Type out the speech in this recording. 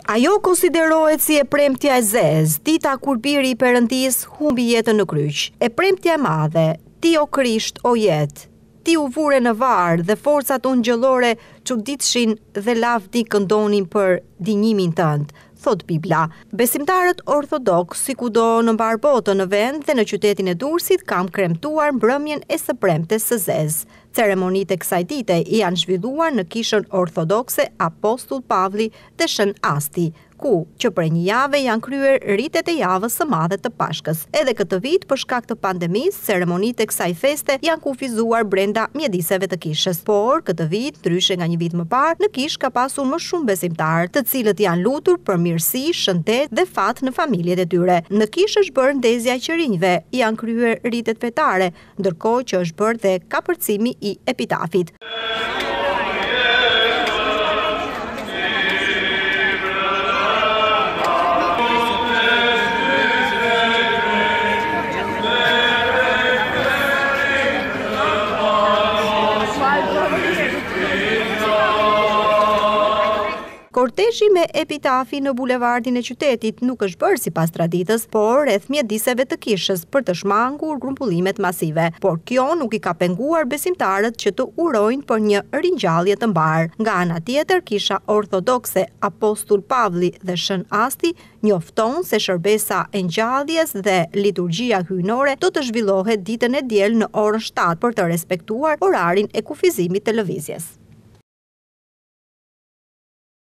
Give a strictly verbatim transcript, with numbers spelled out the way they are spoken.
Ajo konsiderohet si e premtja e zezë, dita kur biri i Perëndis humbi jetën në kryq. E premtja e madhe, ti o Krisht o jetë, ti u vure në varë dhe forcat ungjëllore çuditshin dhe lavdi këndonin për dinjimin tënd, thot Bibla. Besimtarët ortodoks, si kudo në mbar botën në vend dhe në qytetin e Durrësit, kam kremtuar mbrëmjen e së premtes së zezë. Ceremonitë e kësaj dite janë zhvilluar në kishën ortodokse Apostull Pavli dhe Shën Asti, ku që prej një jave janë kryer ritet e javës së madhe të Pashkës. Edhe këtë vit, për shkak të pandemisë, ceremonitë e kësaj feste janë kufizuar brenda mjediseve të kishës. Por këtë vit, ndryshe nga një vit më parë, në kishë ka pasur më shumë besimtarë, të cilët janë lutur për mirësi, shëndet dhe fat në familjet e tyre. Në kishë është bërë ndezja e qërinjve, janë kryer ritet fetare, ndërkohë që është bërë dhe kapërcimi i epitafit. Kortezhi me epitafi në bulevardin e qytetit nuk është bërë sipas traditës, por rreth mjediseve të kishës për të shmangur grumbullimet masive. Por kjo nuk i ka penguar besimtarët që të urojnë për një ringjallje të mbar. Nga ana tjetër, kisha ortodokse Apostull Pavli dhe Shën Asti njofton se shërbesa e ngjalljes dhe liturgjia hyjnore do të zhvillohet ditën e diel në orën shtatë për të respektuar orarin e kufizimit të lëvizjes.